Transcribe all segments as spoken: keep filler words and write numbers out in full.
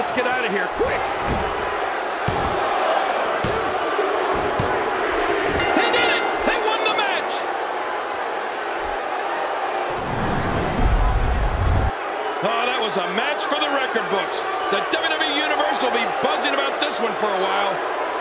Let's get out of here, quick. They did it! They won the match! Oh, that was a match for the record books. The W W E Universe will be buzzing about this one for a while.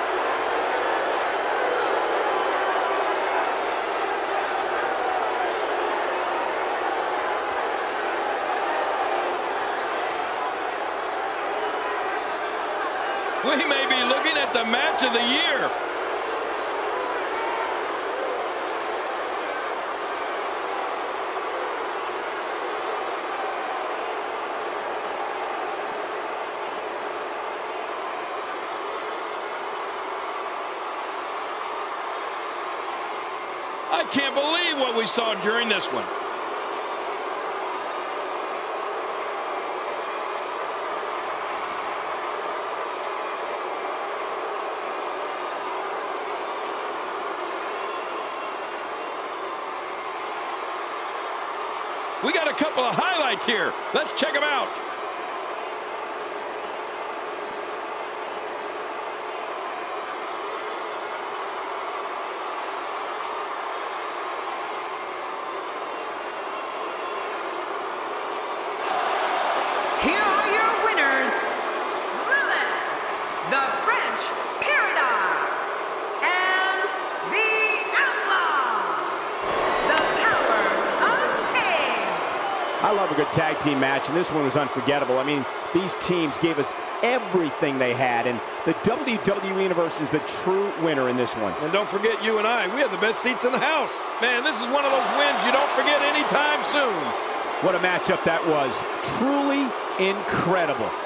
We may be looking at the match of the year. I can't believe what we saw during this one. We got a couple of highlights here. Let's check them out. Here are your winners, Lilith, the French Paradox, and the Outlaw, the Powers of Pain. I love a good tag team match, and this one was unforgettable. I mean, these teams gave us everything they had, and the W W E Universe is the true winner in this one. And don't forget you and I, we have the best seats in the house. Man, this is one of those wins you don't forget anytime soon. What a matchup that was. Truly incredible.